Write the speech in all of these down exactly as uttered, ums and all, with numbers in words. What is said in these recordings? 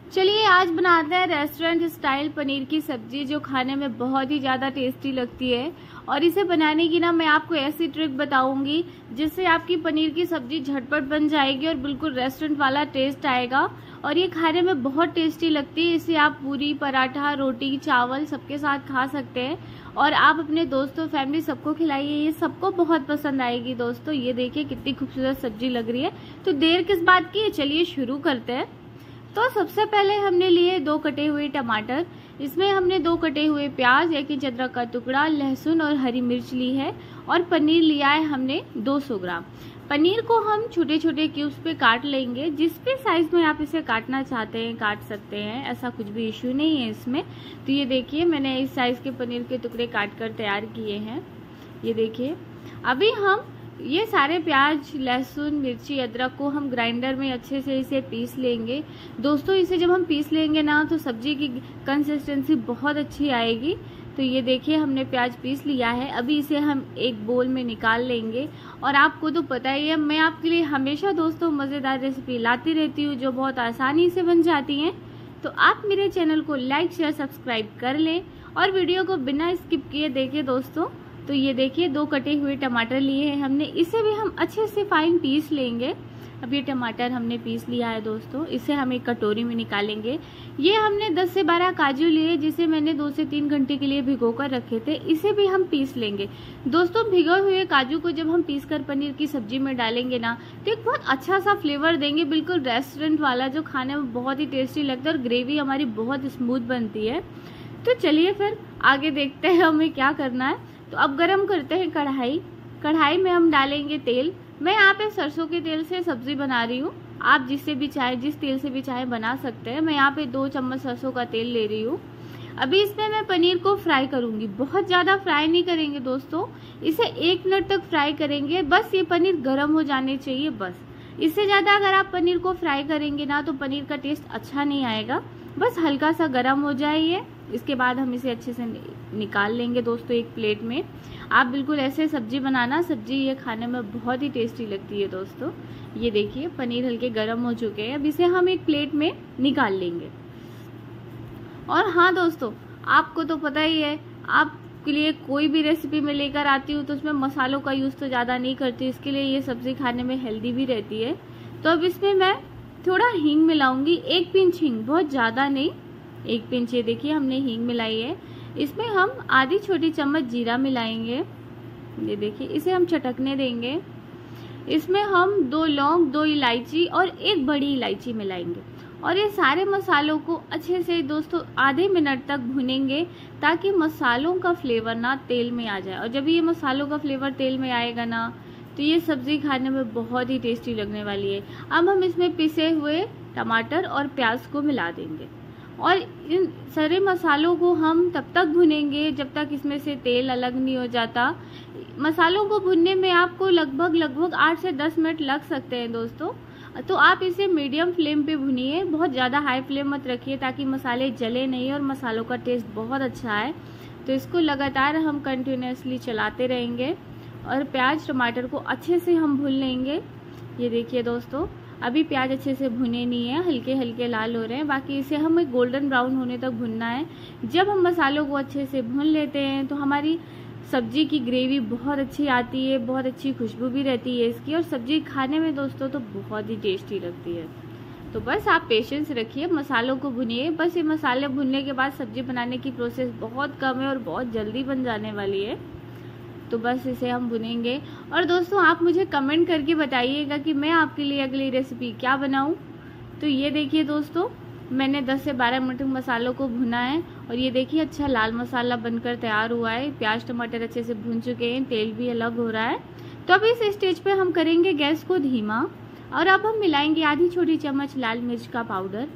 चलिए आज बनाते हैं रेस्टोरेंट स्टाइल पनीर की सब्जी, जो खाने में बहुत ही ज़्यादा टेस्टी लगती है। और इसे बनाने की ना मैं आपको ऐसी ट्रिक बताऊंगी जिससे आपकी पनीर की सब्जी झटपट बन जाएगी और बिल्कुल रेस्टोरेंट वाला टेस्ट आएगा। और ये खाने में बहुत टेस्टी लगती है। इसे आप पूरी, पराठा, रोटी, चावल सबके साथ खा सकते हैं और आप अपने दोस्तों, फैमिली सबको खिलाइए। ये सबको बहुत पसंद आएगी दोस्तों। ये देखिए कितनी खूबसूरत सब्जी लग रही है। तो देर किस बात की है, चलिए शुरू करते हैं। तो सबसे पहले हमने लिए दो कटे हुए टमाटर, इसमें हमने दो कटे हुए प्याज, एक इंच अदरक का टुकड़ा, लहसुन और हरी मिर्च ली है और पनीर लिया है हमने दो सौ ग्राम। पनीर को हम छोटे छोटे क्यूब्स पे काट लेंगे। जिस भी साइज में आप इसे काटना चाहते हैं काट सकते हैं, ऐसा कुछ भी इश्यू नहीं है इसमें। तो ये देखिए मैंने इस साइज के पनीर के टुकड़े काट कर तैयार किए हैं। ये देखिए अभी हम ये सारे प्याज, लहसुन, मिर्ची, अदरक को हम ग्राइंडर में अच्छे से इसे पीस लेंगे। दोस्तों इसे जब हम पीस लेंगे ना तो सब्जी की कंसिस्टेंसी बहुत अच्छी आएगी। तो ये देखिए हमने प्याज पीस लिया है। अभी इसे हम एक बोल में निकाल लेंगे। और आपको तो पता ही है मैं आपके लिए हमेशा दोस्तों मज़ेदार रेसिपी लाती रहती हूँ जो बहुत आसानी से बन जाती हैं। तो आप मेरे चैनल को लाइक, शेयर, सब्सक्राइब कर लें और वीडियो को बिना स्किप किए देखें दोस्तों। तो ये देखिए दो कटे हुए टमाटर लिए हैं हमने, इसे भी हम अच्छे से फाइन पीस लेंगे। अब ये टमाटर हमने पीस लिया है दोस्तों, इसे हम एक कटोरी में निकालेंगे। ये हमने दस से बारह काजू लिए जिसे मैंने दो से तीन घंटे के लिए भिगो कर रखे थे, इसे भी हम पीस लेंगे। दोस्तों भिगो हुए काजू को जब हम पीस कर पनीर की सब्जी में डालेंगे ना तो एक बहुत अच्छा सा फ्लेवर देंगे, बिल्कुल रेस्टोरेंट वाला, जो खाने में बहुत ही टेस्टी लगता है और ग्रेवी हमारी बहुत स्मूथ बनती है। तो चलिए फिर आगे देखते हैं हमें क्या करना है। तो अब गरम करते हैं कढ़ाई। कढ़ाई में हम डालेंगे तेल। मैं यहाँ पे सरसों के तेल से सब्जी बना रही हूँ, आप जिससे भी चाहे, जिस तेल से भी चाहे बना सकते हैं। मैं यहाँ पे दो चम्मच सरसों का तेल ले रही हूँ। अभी इसमें मैं पनीर को फ्राई करूंगी। बहुत ज़्यादा फ्राई नहीं करेंगे दोस्तों, इसे एक मिनट तक फ्राई करेंगे। बस ये पनीर गर्म हो जाने चाहिए बस। इससे ज़्यादा अगर आप पनीर को फ्राई करेंगे ना तो पनीर का टेस्ट अच्छा नहीं आएगा। बस हल्का सा गर्म हो जाए ये। इसके बाद हम इसे अच्छे से निकाल लेंगे दोस्तों एक प्लेट में। आप बिल्कुल ऐसे सब्जी बनाना, सब्जी ये खाने में बहुत ही टेस्टी लगती है दोस्तों। ये देखिए पनीर हल्के गर्म हो चुके हैं। अब इसे हम एक प्लेट में निकाल लेंगे। और हाँ दोस्तों, आपको तो पता ही है, आपके लिए कोई भी रेसिपी मैं लेकर आती हूँ तो उसमें मसालों का यूज़ तो ज़्यादा नहीं करती, इसके लिए ये सब्जी खाने में हेल्दी भी रहती है। तो अब इसमें मैं थोड़ा हींग मिलाऊंगी, एक पिंच हींग, बहुत ज़्यादा नहीं, एक पिंच। ये देखिए हमने हींग मिलाई है। इसमें हम आधी छोटी चम्मच जीरा मिलाएंगे। ये देखिए इसे हम चटकने देंगे। इसमें हम दो लौंग, दो इलायची और एक बड़ी इलायची मिलाएंगे और ये सारे मसालों को अच्छे से दोस्तों आधे मिनट तक भुनेंगे ताकि मसालों का फ्लेवर ना तेल में आ जाए। और जब ये मसालों का फ्लेवर तेल में आएगा ना तो ये सब्जी खाने में बहुत ही टेस्टी लगने वाली है। अब हम इसमें पिसे हुए टमाटर और प्याज को मिला देंगे और इन सारे मसालों को हम तब तक भुनेंगे जब तक इसमें से तेल अलग नहीं हो जाता। मसालों को भुनने में आपको लगभग लगभग आठ से दस मिनट लग सकते हैं दोस्तों। तो आप इसे मीडियम फ्लेम पे भुनिए, बहुत ज़्यादा हाई फ्लेम मत रखिए ताकि मसाले जले नहीं और मसालों का टेस्ट बहुत अच्छा है। तो इसको लगातार हम कंटिन्यूसली चलाते रहेंगे और प्याज टमाटर को अच्छे से हम भून लेंगे। ये देखिए दोस्तों अभी प्याज अच्छे से भुने नहीं है, हल्के हल्के लाल हो रहे हैं, बाकी इसे हमें गोल्डन ब्राउन होने तक भुनना है। जब हम मसालों को अच्छे से भून लेते हैं तो हमारी सब्जी की ग्रेवी बहुत अच्छी आती है, बहुत अच्छी खुशबू भी रहती है इसकी और सब्जी खाने में दोस्तों तो बहुत ही टेस्टी लगती है। तो बस आप पेशेंस रखिए, मसालों को भुनिए। बस ये मसाले भुनने के बाद सब्जी बनाने की प्रोसेस बहुत कम है और बहुत जल्दी बन जाने वाली है। तो बस इसे हम भुनेंगे। और दोस्तों आप मुझे कमेंट करके बताइएगा कि मैं आपके लिए अगली रेसिपी क्या बनाऊं। तो ये देखिए दोस्तों मैंने दस से बारह मिनट मसालों को भुना है और ये देखिए अच्छा लाल मसाला बनकर तैयार हुआ है। प्याज टमाटर अच्छे से भुन चुके हैं, तेल भी अलग हो रहा है। तो अब इस स्टेज पे हम करेंगे गैस को धीमा और अब हम मिलाएंगे आधी छोटी चम्मच लाल मिर्च का पाउडर,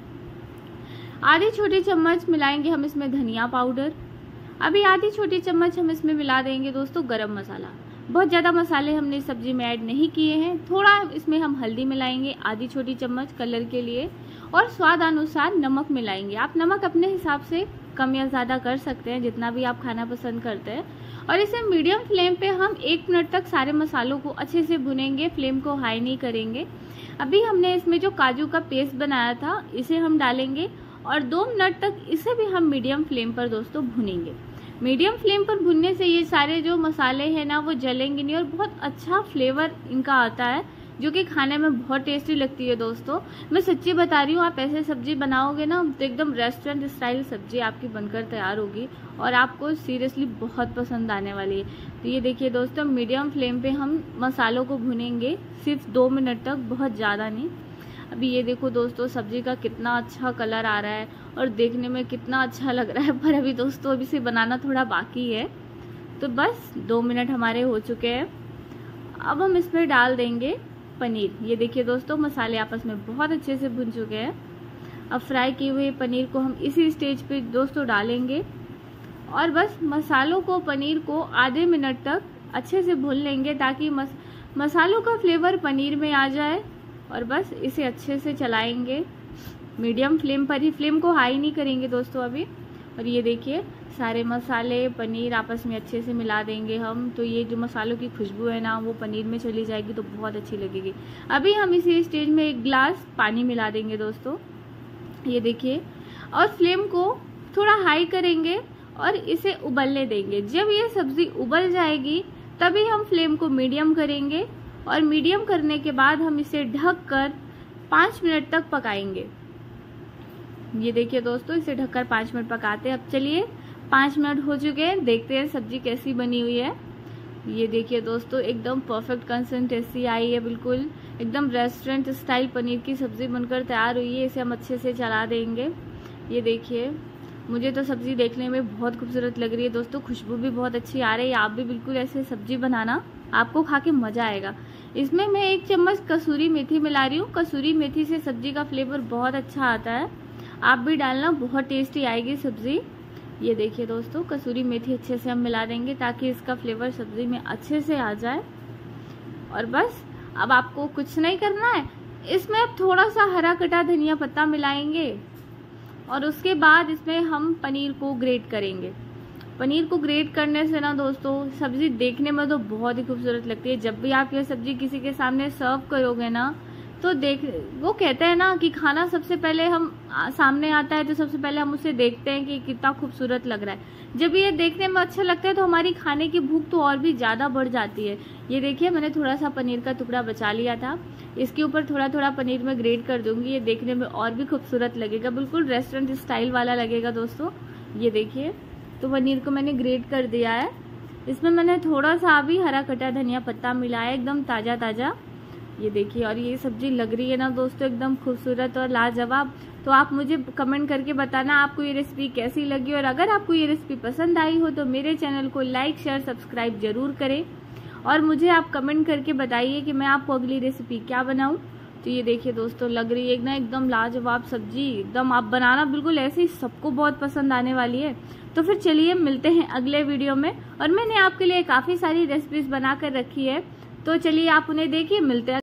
आधी छोटी चम्मच मिलाएंगे हम इसमें धनिया पाउडर, अभी आधी छोटी चम्मच हम इसमें मिला देंगे दोस्तों गरम मसाला। बहुत ज़्यादा मसाले हमने इस सब्जी में ऐड नहीं किए हैं। थोड़ा इसमें हम हल्दी मिलाएंगे आधी छोटी चम्मच कलर के लिए और स्वाद अनुसार नमक मिलाएंगे। आप नमक अपने हिसाब से कम या ज़्यादा कर सकते हैं जितना भी आप खाना पसंद करते हैं। और इसे मीडियम फ्लेम पे हम एक मिनट तक सारे मसालों को अच्छे से भुनेंगे, फ्लेम को हाई नहीं करेंगे। अभी हमने इसमें जो काजू का पेस्ट बनाया था इसे हम डालेंगे और दो मिनट तक इसे भी हम मीडियम फ्लेम पर दोस्तों भुनेंगे। मीडियम फ्लेम पर भुनने से ये सारे जो मसाले हैं ना वो जलेंगे नहीं और बहुत अच्छा फ्लेवर इनका आता है, जो कि खाने में बहुत टेस्टी लगती है दोस्तों। मैं सच्ची बता रही हूँ, आप ऐसे सब्जी बनाओगे ना तो एकदम रेस्टोरेंट स्टाइल सब्जी आपकी बनकर तैयार होगी और आपको सीरियसली बहुत पसंद आने वाली है। तो ये देखिए दोस्तों, मीडियम फ्लेम पे हम मसालों को भुनेंगे सिर्फ दो मिनट तक, बहुत ज़्यादा नहीं। अभी ये देखो दोस्तों, सब्जी का कितना अच्छा कलर आ रहा है और देखने में कितना अच्छा लग रहा है, पर अभी दोस्तों अभी से बनाना थोड़ा बाकी है। तो बस दो मिनट हमारे हो चुके हैं। अब हम इसमें डाल देंगे पनीर। ये देखिए दोस्तों, मसाले आपस में बहुत अच्छे से भुन चुके हैं। अब फ्राई किए हुए पनीर को हम इसी स्टेज पे दोस्तों डालेंगे और बस मसालों को, पनीर को आधे मिनट तक अच्छे से भून लेंगे ताकि मस, मसालों का फ्लेवर पनीर में आ जाए। और बस इसे अच्छे से चलाएंगे मीडियम फ्लेम पर ही, फ्लेम को हाई नहीं करेंगे दोस्तों अभी। और ये देखिए सारे मसाले, पनीर आपस में अच्छे से मिला देंगे हम। तो ये जो मसालों की खुशबू है ना वो पनीर में चली जाएगी तो बहुत अच्छी लगेगी। अभी हम इसी स्टेज में एक ग्लास पानी मिला देंगे दोस्तों, ये देखिए, और फ्लेम को थोड़ा हाई करेंगे और इसे उबलने देंगे। जब ये सब्जी उबल जाएगी तभी हम फ्लेम को मीडियम करेंगे और मीडियम करने के बाद हम इसे ढक कर पाँच मिनट तक पकाएंगे। ये देखिए दोस्तों, इसे ढककर पाँच मिनट पकाते हैं। अब चलिए पाँच मिनट हो चुके हैं, देखते हैं सब्जी कैसी बनी हुई है। ये देखिए दोस्तों, एकदम परफेक्ट कंसिस्टेंसी आई है, बिल्कुल एकदम रेस्टोरेंट स्टाइल पनीर की सब्जी बनकर तैयार हुई है। इसे हम अच्छे से चला देंगे। ये देखिए, मुझे तो सब्जी देखने में बहुत खूबसूरत लग रही है दोस्तों, खुशबू भी बहुत अच्छी आ रही है। आप भी बिल्कुल ऐसे सब्जी बनाना, आपको खा के मजा आएगा। इसमें मैं एक चम्मच कसूरी मेथी मिला रही हूँ। कसूरी मेथी से सब्जी का फ्लेवर बहुत अच्छा आता है, आप भी डालना, बहुत टेस्टी आएगी सब्जी। ये देखिए दोस्तों, कसूरी मेथी अच्छे से हम मिला देंगे ताकि इसका फ्लेवर सब्जी में अच्छे से आ जाए। और बस अब आपको कुछ नहीं करना है, इसमें अब थोड़ा सा हरा कटा धनिया पत्ता मिलाएंगे और उसके बाद इसमें हम पनीर को ग्रेट करेंगे। पनीर को ग्रेट करने से ना दोस्तों सब्जी देखने में तो बहुत ही खूबसूरत लगती है। जब भी आप ये सब्जी किसी के सामने सर्व करोगे ना तो देख, वो कहते हैं ना कि खाना सबसे पहले हम सामने आता है तो सबसे पहले हम उसे देखते हैं कि कितना खूबसूरत लग रहा है। जब ये देखने में अच्छा लगता है तो हमारी खाने की भूख तो और भी ज़्यादा बढ़ जाती है। ये देखिए, मैंने थोड़ा सा पनीर का टुकड़ा बचा लिया था, इसके ऊपर थोड़ा थोड़ा पनीर में ग्रेट कर दूंगी। ये देखने में और भी खूबसूरत लगेगा, बिल्कुल रेस्टोरेंट स्टाइल वाला लगेगा दोस्तों। ये देखिए, तो पनीर को मैंने ग्रेट कर दिया है। इसमें मैंने थोड़ा सा अभी हरा कटा धनिया पत्ता मिलाया, एकदम ताज़ा ताज़ा। ये देखिए, और ये सब्जी लग रही है ना दोस्तों एकदम खूबसूरत और लाजवाब। तो आप मुझे कमेंट करके बताना आपको ये रेसिपी कैसी लगी, और अगर आपको ये रेसिपी पसंद आई हो तो मेरे चैनल को लाइक शेयर सब्सक्राइब जरूर करें और मुझे आप कमेंट करके बताइए कि मैं आपको अगली रेसिपी क्या बनाऊं। तो ये देखिए दोस्तों, लग रही है ना एकदम लाजवाब सब्जी, एकदम आप बनाना बिल्कुल ऐसे ही, सबको बहुत पसंद आने वाली है। तो फिर चलिए मिलते हैं अगले वीडियो में, और मैंने आपके लिए काफ़ी सारी रेसिपीज बना कर रखी है, तो चलिए आप उन्हें देखिए, मिलते हैं।